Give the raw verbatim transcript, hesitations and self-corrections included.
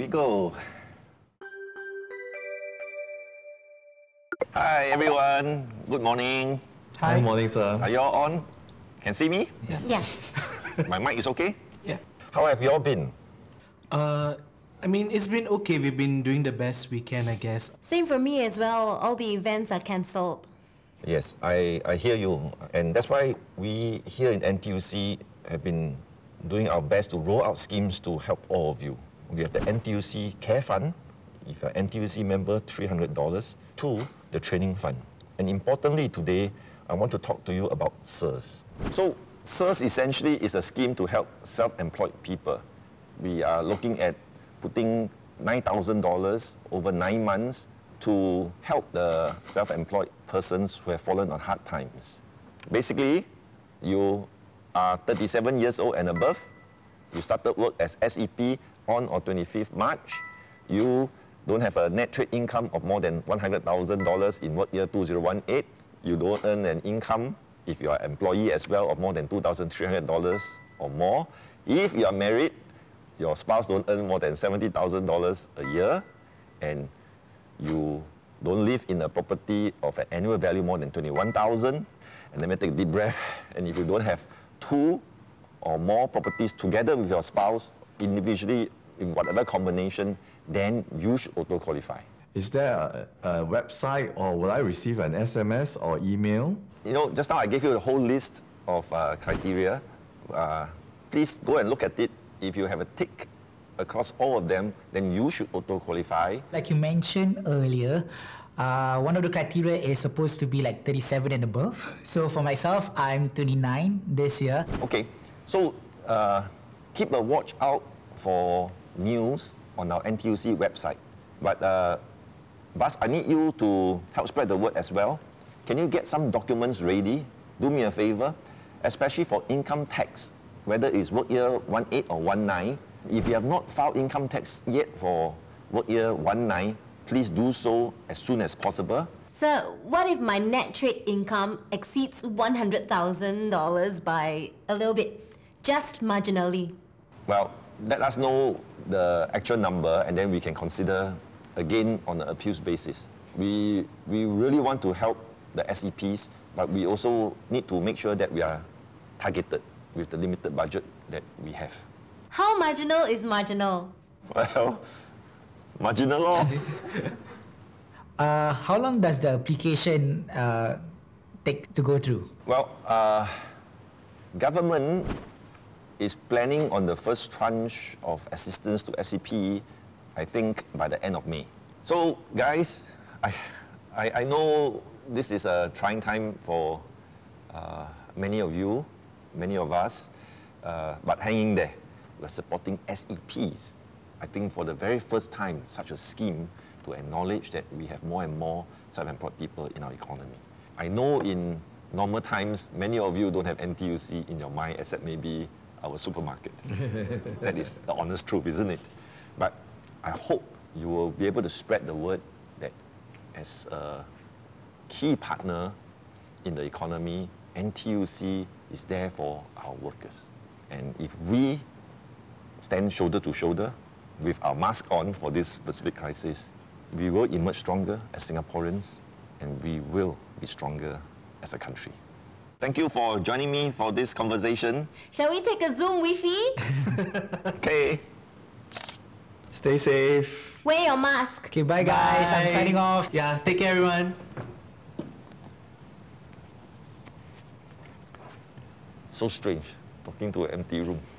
we go. Hi everyone, good morning. Hi. Good morning, sir. Are you all on? Can see me? Yes. Yeah. My mic is okay? Yeah. How have you all been? Uh, I mean, it's been okay. We've been doing the best we can, I guess. Same for me as well. All the events are cancelled. Yes, I, I hear you. And that's why we here in N T U C have been doing our best to roll out schemes to help all of you. We have the N T U C Care Fund. If you're an N T U C member, three hundred dollars. Two, the Training Fund. And importantly today, I want to talk to you about S E R S. So, S E R S essentially is a scheme to help self-employed people. We are looking at putting nine thousand dollars over nine months to help the self-employed persons who have fallen on hard times. Basically, you are thirty-seven years old and above, you started work as S E P on or twenty-fifth March, you don't have a net trade income of more than one hundred thousand dollars in work year two thousand eighteen, you don't earn an income, if you are an employee as well, of more than two thousand three hundred dollars or more. If you are married, your spouse don't earn more than seventy thousand dollars a year, and you don't live in a property of an annual value more than twenty-one thousand dollars, and let me take a deep breath, and if you don't have two or more properties together with your spouse, individually, in whatever combination, then you should auto-qualify. Is there a, a website, or will I receive an S M S or email? You know, just now I gave you a whole list of uh, criteria. Uh, please go and look at it. If you have a tick across all of them, then you should auto-qualify. Like you mentioned earlier, uh, one of the criteria is supposed to be like thirty-seven and above. So for myself, I'm twenty-nine this year. Okay, so uh, keep a watch out for news on our N T U C website. But uh, Bas, I need you to help spread the word as well. Can you get some documents ready? Do me a favor, especially for income tax, whether it's work year eighteen or nineteen. If you have not filed income tax yet for work year nineteen, please do so as soon as possible. So, what if my net trade income exceeds one hundred thousand dollars by a little bit, just marginally? Well, let us know the actual number, and then we can consider again on an appeals basis. We, we really want to help the S E Ps, but we also need to make sure that we are targeted with the limited budget that we have. How marginal is marginal? Well, marginal law. uh, how long does the application uh, take to go through? Well, uh, government is planning on the first tranche of assistance to S E P, I think, by the end of May. So, guys, I, I, I know this is a trying time for uh, many of you, many of us, uh, but hang in there. We're supporting S E Ps. I think for the very first time, such a scheme to acknowledge that we have more and more self-employed people in our economy. I know in normal times, many of you don't have N T U C in your mind, except maybe our supermarket. That is the honest truth, isn't it? But I hope you will be able to spread the word that as a key partner in the economy, N T U C is there for our workers. And if we stand shoulder to shoulder with our mask on for this specific crisis, we will emerge stronger as Singaporeans, and we will be stronger as a country. Thank you for joining me for this conversation. Shall we take a Zoom Wi-Fi? Okay. Stay safe. Wear your mask. Okay, bye guys. Bye. I'm signing off. Yeah, take care everyone. So strange, talking to an empty room.